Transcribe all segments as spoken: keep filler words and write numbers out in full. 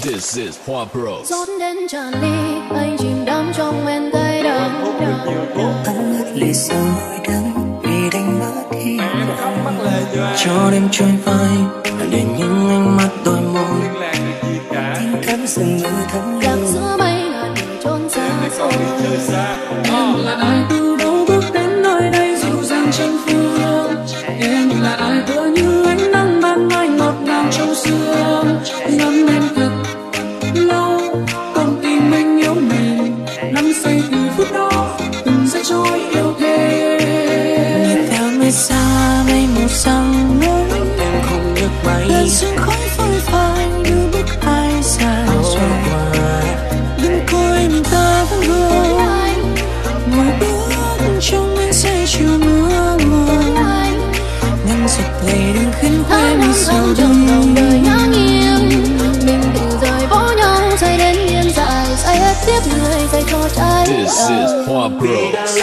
This is Hoa Bros. Rót đến tràn ly, anh chìm đắm trong men cay đắng. Anh ngất lì sau nỗi đắng vì đánh mất hy vọng. Cho đêm trôi phai để những ánh mắt đôi môi. Tiếng cánh rừng ngư thấm Lạc giữa mây ngàn người trốn xa xôi. Em là ai từ đâu bước đến nơi đây dịu dàng trên phương. Em là ai tựa như ánh nắng ban mai ngọt ngào trong sương. Ngắm em thật lâu còn tim anh yếu mềm. Nắm say từ phút đó từng giây trôi yêu thêm. Nhìn theo nơi xa mây mù sang nỗi em không được bay. Lần sương khói phôi phai đưa bước ai xa xôi qua. Đừng coi em ta vẫn vương ngồi bước trong ánh say chiều mưa mưa. Ngăn giật lệ đừng khiến quên Tháng sầu trong lòng đời ngã nghiêng. Mình tự rời bỏ nhau say đến điên dại. Say hết tiếp người say cho trái This is Hoa Bros.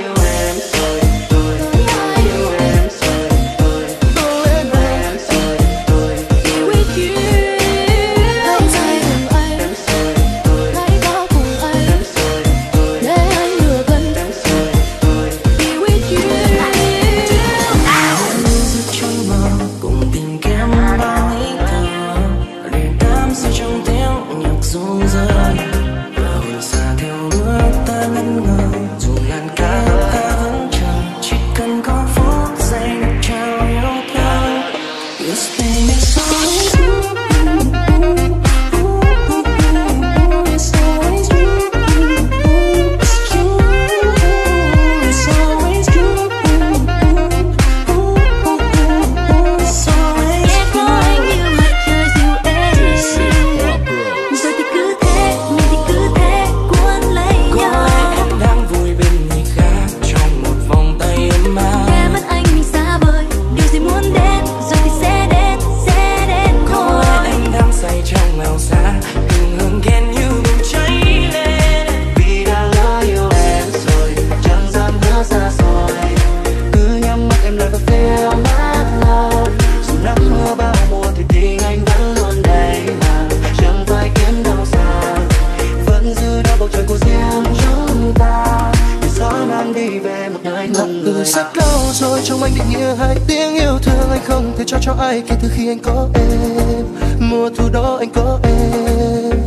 Rất lâu rồi trong anh định nghĩa hai tiếng yêu thương anh không thể cho cho ai kể từ khi anh có em. Mùa thu đó anh có em.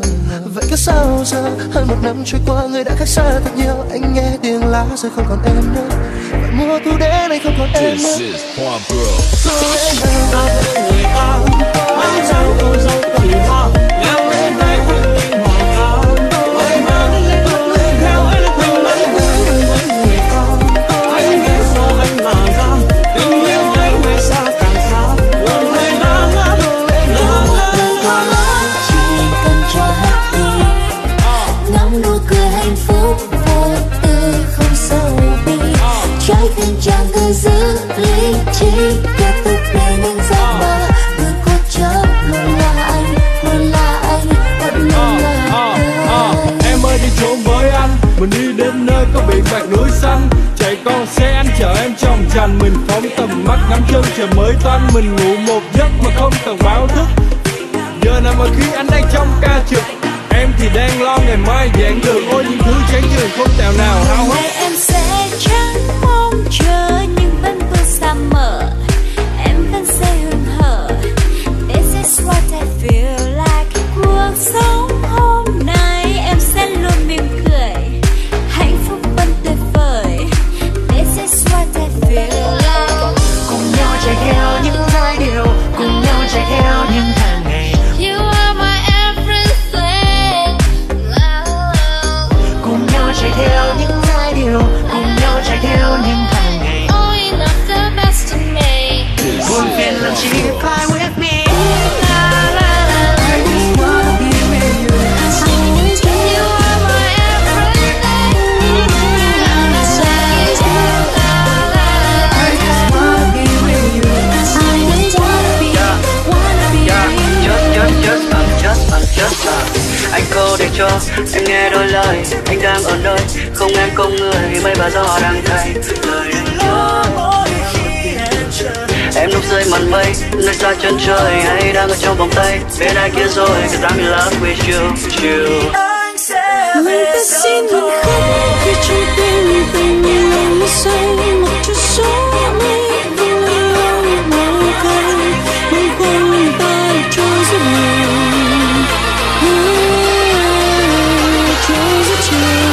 Vậy cứ sao giờ hơn một năm trôi qua người đã khác xa thật nhiều. Anh nghe tiếng lá rồi không còn em nữa. Và mùa thu đến anh không còn em nữa. This is Hoa Bros. Có lẽ nào người ao mang dao cô dâu tùy hoa leo lên đây vẫn kinh hoàng cao. Anh mang lên bước lên theo anh từng mấy người với người ao. Anh biết sao anh mà ra tình yêu anh ngày xa càng xa. Buồn lên lá ngã buồn lên lá ngã ngã. Chỉ cần cho happy ngắm nụ cười hạnh phúc vô tư không sâu bi. Trái tim chẳng cứ giữ lý trí tiếp tục để những giấc mơ. Người cố chấp luôn là anh, luôn là anh, vẫn luôn là anh. Em ơi đi trốn với anh, mình đi đến nơi có biển bạc núi xanh. Chạy con xe anh chở em trong trành. Mình phóng tầm mắt ngắm chân trời mới toanh. Mình ngủ một giấc mà không cần báo thức. Giờ nào mà khi anh đang trong ca trực, em thì đang lo ngày mai giảng đường. Ôi những thứ chán chường không tèo nào háo hức. Ngày em sẽ chẳng mong chờ nhưng vẫn vương xa mở. Em vẫn sẽ hừng hở. This is what I feel like. Cuộc sống hôm nay em sẽ luôn mỉm cười. Hạnh phúc vẫn tuyệt vời. This is what I feel like. cùng nhau chạy theo những giai điệu, cùng nhau chạy theo những tháng ngày. You are my everything. Cùng nhau chạy theo những giai điệu, cùng nhau chạy theo những tháng ngày. Only not the best of me. Buồn phiền làm chi fly with me. La la la. I just wanna be with you. You are my everything. I just wanna be with you. I just wanna be, wanna be Yeah, with you. just, just, just, uh, just, uh, just, uh. Anh câu để cho em nghe đôi lời. Anh đang ở nơi không em không người. Mây và gió đang thay lời anh nhớ mỗi khi em chờ. Em núp dưới màn mây, nơi xa chân trời, hay đang ở trong vòng tay bên ai kia rồi, cause I'm in love with you, with you. Người ta xin mình khóc khi trong tim tình lòng nó say một chút gió mây vương lên màu cay mong quanh ta trôi rất nhiều trôi rất chiều.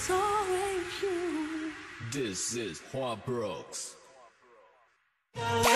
This is Juan Brooks.